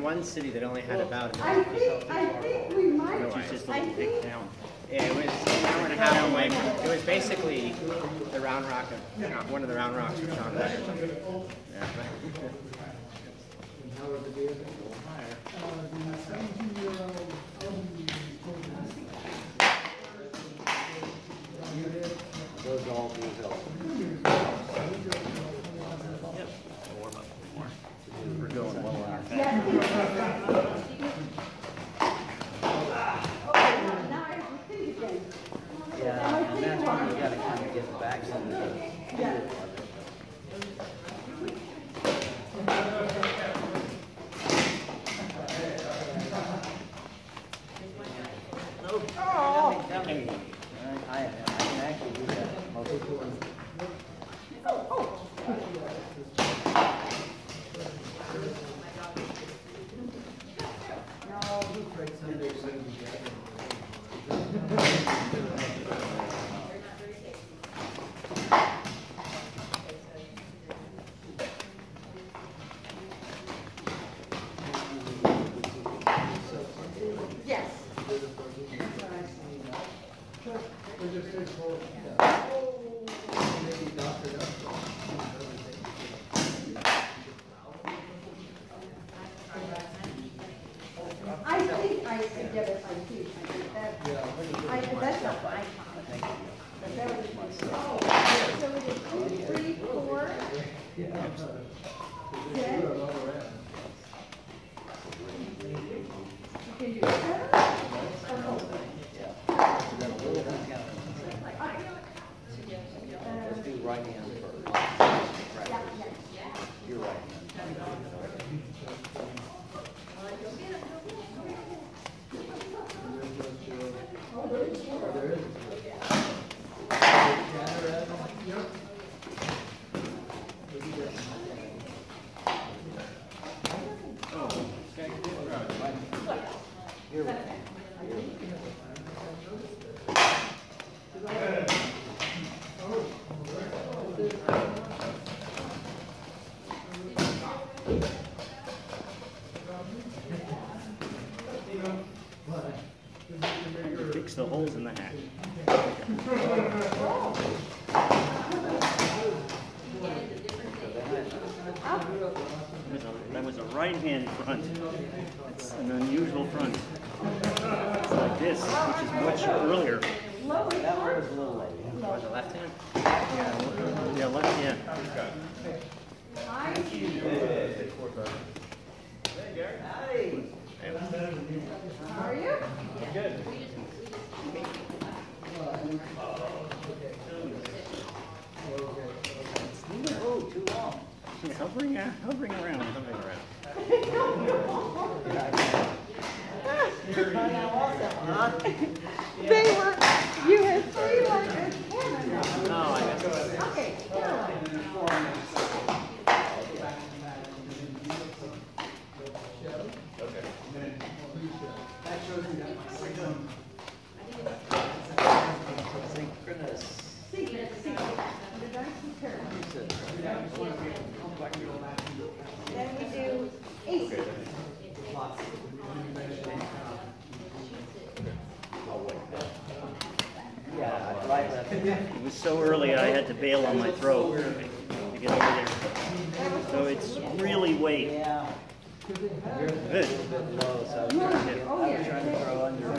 one city that only had about a I think we might. no, it's just a little big town. Yeah, it was an hour and a half away. It was basically the Round Rock, one of the Round Rocks of Sean White or something. Yeah. Those all do help. Yep. Warm up more. We're going well on our path. Yeah, and that's when you gotta kind of get back into the I can actually do that most of the time. Yes. That's not fine. So it is 2, 3, 4. Then you can do Let's do right hand first. Right. You're right. You're right. Fix the holes in the hat. That was a right hand front. It's an unusual front. It's like this, which is much earlier. That one was a little late. Was it left hand? Yeah, left hand. Hey, Gary. How are you? Good. Oh, too long. Yeah, hovering around. They were, you had 3 like this. No, I guess. Okay, then we do 8. Yeah, right left. It was so early I had to bail on my throw to get over there. So it's really weight. Yeah. You're a Good. bit low, so I was trying to throw under.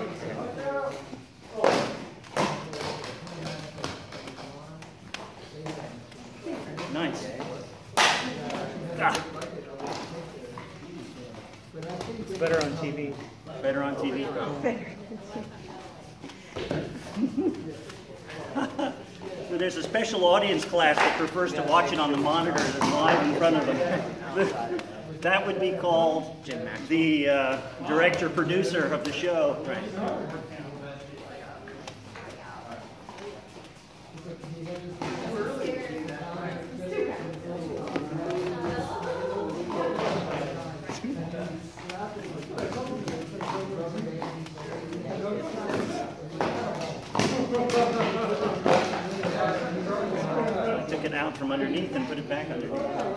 Nice. Ah. It's better on TV. Better on TV. So there's a special audience class that prefers to watch it on the monitor than live in front of them. That would be called the director-producer of the show. Right. I took it out from underneath and put it back underneath.